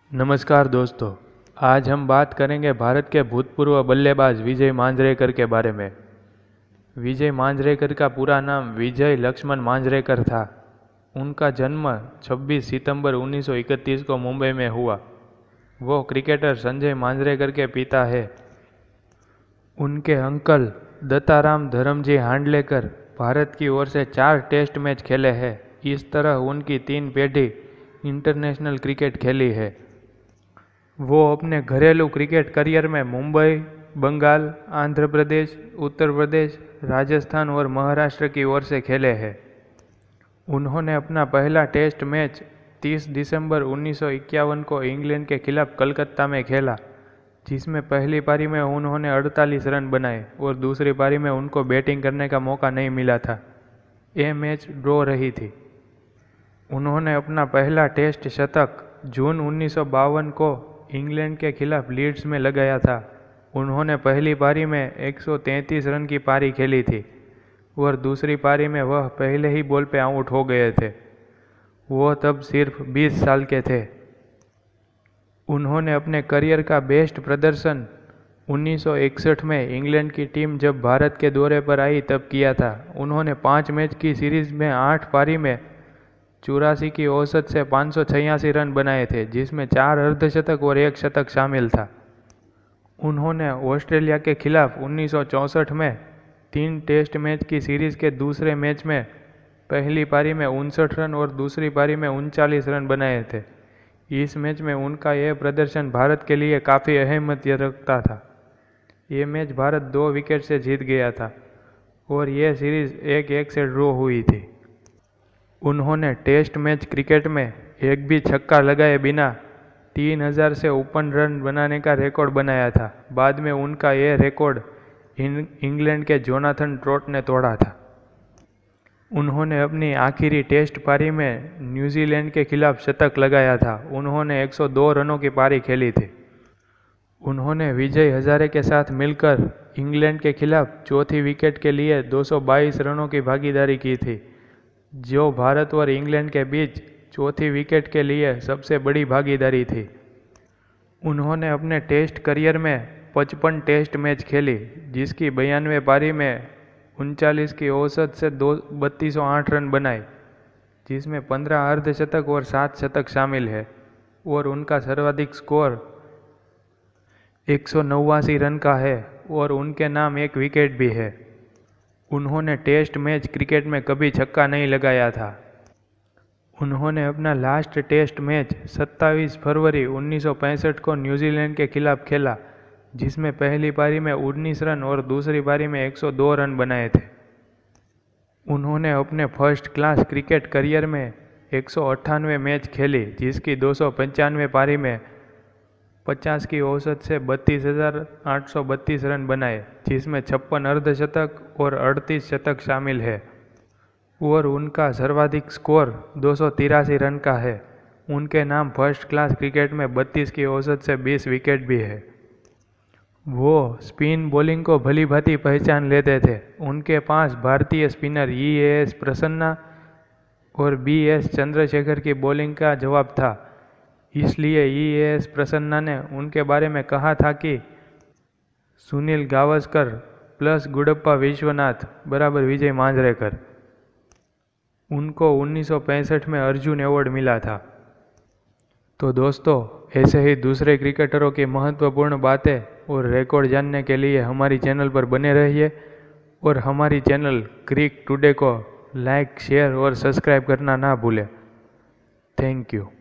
नमस्कार दोस्तों, आज हम बात करेंगे भारत के भूतपूर्व बल्लेबाज विजय मांजरेकर के बारे में। विजय मांजरेकर का पूरा नाम विजय लक्ष्मण मांजरेकर था। उनका जन्म 26 सितंबर 1931 को मुंबई में हुआ। वो क्रिकेटर संजय मांजरेकर के पिता हैं। उनके अंकल दत्ताराम धरमजी हांडलेकर भारत की ओर से 4 टेस्ट मैच खेले हैं। इस तरह उनकी 3 पीढ़ी इंटरनेशनल क्रिकेट खेली है। वो अपने घरेलू क्रिकेट करियर में मुंबई, बंगाल, आंध्र प्रदेश, उत्तर प्रदेश, राजस्थान और महाराष्ट्र की ओर से खेले हैं। उन्होंने अपना पहला टेस्ट मैच 30 दिसंबर 1951 को इंग्लैंड के खिलाफ कलकत्ता में खेला, जिसमें पहली पारी में उन्होंने 48 रन बनाए और दूसरी पारी में उनको बैटिंग करने का मौका नहीं मिला था। ये मैच ड्रॉ रही थी। उन्होंने अपना पहला टेस्ट शतक जून 1952 को इंग्लैंड के खिलाफ लीड्स में लगाया था। उन्होंने पहली पारी में 133 रन की पारी खेली थी और दूसरी पारी में वह पहले ही बॉल पे आउट हो गए थे। वो तब सिर्फ 20 साल के थे। उन्होंने अपने करियर का बेस्ट प्रदर्शन 1961 में इंग्लैंड की टीम जब भारत के दौरे पर आई तब किया था। उन्होंने 5 मैच की सीरीज में 8 पारी में 84 की औसत से 586 रन बनाए थे, जिसमें 4 अर्धशतक और 1 शतक शामिल था। उन्होंने ऑस्ट्रेलिया के खिलाफ 1964 में 3 टेस्ट मैच की सीरीज के दूसरे मैच में पहली पारी में 59 रन और दूसरी पारी में 39 रन बनाए थे। इस मैच में उनका यह प्रदर्शन भारत के लिए काफ़ी अहमियत रखता था। ये मैच भारत 2 विकेट से जीत गया था और यह सीरीज 1-1 से ड्रॉ हुई थी। उन्होंने टेस्ट मैच क्रिकेट में एक भी छक्का लगाए बिना 3000 से ऊपर रन बनाने का रिकॉर्ड बनाया था। बाद में उनका यह रिकॉर्ड इंग्लैंड के जोनाथन ट्रॉट ने तोड़ा था। उन्होंने अपनी आखिरी टेस्ट पारी में न्यूजीलैंड के खिलाफ शतक लगाया था। उन्होंने 102 रनों की पारी खेली थी। उन्होंने विजय हजारे के साथ मिलकर इंग्लैंड के खिलाफ चौथी विकेट के लिए 222 रनों की भागीदारी की थी, जो भारत और इंग्लैंड के बीच चौथी विकेट के लिए सबसे बड़ी भागीदारी थी। उन्होंने अपने टेस्ट करियर में 55 टेस्ट मैच खेली, जिसकी 92 पारी में 39 की औसत से 3208 रन बनाए, जिसमें 15 अर्धशतक और 7 शतक शामिल है और उनका सर्वाधिक स्कोर 189 रन का है और उनके नाम 1 विकेट भी है। उन्होंने टेस्ट मैच क्रिकेट में कभी छक्का नहीं लगाया था। उन्होंने अपना लास्ट टेस्ट मैच 27 फरवरी 1965 को न्यूजीलैंड के खिलाफ खेला, जिसमें पहली पारी में 19 रन और दूसरी पारी में 102 रन बनाए थे। उन्होंने अपने फर्स्ट क्लास क्रिकेट करियर में 198 मैच खेली, जिसकी 295 पारी में 50 की औसत से 32,832 रन बनाए, जिसमें 56 अर्धशतक और 38 शतक शामिल है और उनका सर्वाधिक स्कोर 283 रन का है। उनके नाम फर्स्ट क्लास क्रिकेट में 32 की औसत से 20 विकेट भी है। वो स्पिन बॉलिंग को भली भांति पहचान लेते थे। उनके पास भारतीय स्पिनर E.A.S. प्रसन्ना और B.S. चंद्रशेखर की बॉलिंग का जवाब था। इसलिए E.A.S. प्रसन्ना ने उनके बारे में कहा था कि सुनील गावस्कर प्लस गुडप्पा विश्वनाथ बराबर विजय मांजरेकर। उनको 1965 में अर्जुन अवार्ड मिला था। तो दोस्तों, ऐसे ही दूसरे क्रिकेटरों की महत्वपूर्ण बातें और रिकॉर्ड जानने के लिए हमारी चैनल पर बने रहिए और हमारी चैनल क्रिक टुडे को लाइक, शेयर और सब्सक्राइब करना ना भूलें। Thank you.